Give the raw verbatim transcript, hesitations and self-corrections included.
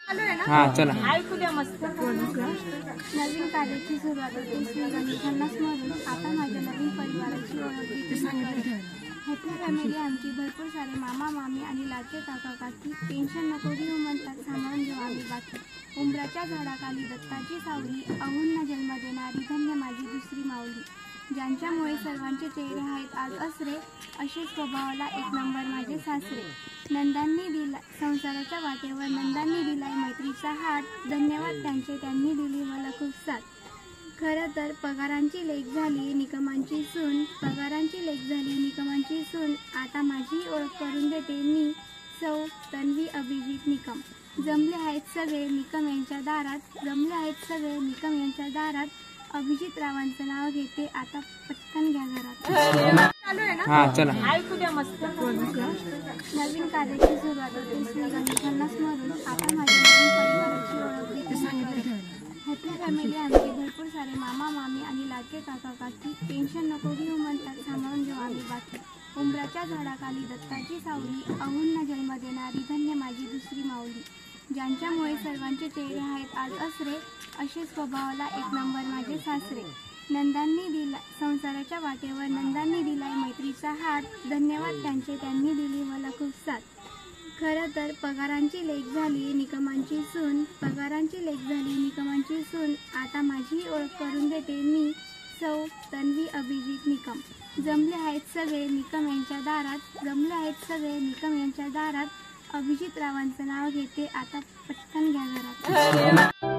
हा चला ऐकू द्या मस्त. नवीन कार्याची सुरुवात होते श्री गणेशांना स्मरून आता माझ्या नवीन परिवाराची ओळख देते. हॅपी फॅमिली आमची भरपूर सारे मामा मामी आणि लाडके काका काकी टेन्शन नको घेऊ म्हणतात सांभाळून घेऊ आम्ही बाकी. उंबराच्या झाडाखाली दत्ताची सावली अहोंना जन्म देणारी धन्य माझी दुसरी माऊली. ज्यांच्यामुळे सर्वांचे चेहरे आहेत आज असरे असे स्वभावाला एक नंबर माझे सासरे. नंदांनी दिला संसाराच्या वाटेवर नंदांनी दिलाय मैत्रीचा हात. धन्यवाद त्यांचे त्यांनी दिली मला खूप साथ. खरं तर पगारांची लेक झाली निकमांची सून. पगारांची लेक झाली निकमांची सून आता माझी ओळख करून देते मी सौ तन्वी अभिजित निकम. जमले आहेत सगळे निकम यांच्या दारात. जमले आहेत सगळे निकम यांच्या दारात. अभिजित रावांचं नाव घेते आता पटकन घ्या घरात. हा चला ऐकू द्या मस्त. नवीन कार्याची सुरुवात होते श्री गणेशांना स्मरून आता माझ्या नवीन परिवाराची ओळख देते. हॅपी फॅमिली आमची भरपूर सारे मामा मामी आणि लाडके काका काकी टेन्शन नको घेऊ म्हणतात सांभाळून घेऊ आम्ही बाकी. उंबराच्या झाडाखाली दत्ताची सावली अहोंना जन्म देणारी धन्य माझी दुसरी माऊली. ज्यांच्यामुळे सर्वांचे चेहरे आहेत आज असरे असे स्वभावाला एक नंबर माझे सासरे. नंदांनी दिला संसाराच्या वाटेवर नंदांनी दिलाय मैत्रीचा हात. धन्यवाद त्यांचे त्यांनी दिली मला खूप साथ. खरं तर पगारांची लेक झाली निकमांची सून. पगारांची लेक झाली निकमांची सून आता माझी ओळख करून देते मी सौ तन्वी अभिजित निकम. जमले आहेत सगळे निकम यांच्या दारात. जमले आहेत सगळे निकम यांच्या दारात. अभिजित रावांचं नाव घेते आता पटकन घ्या घरात.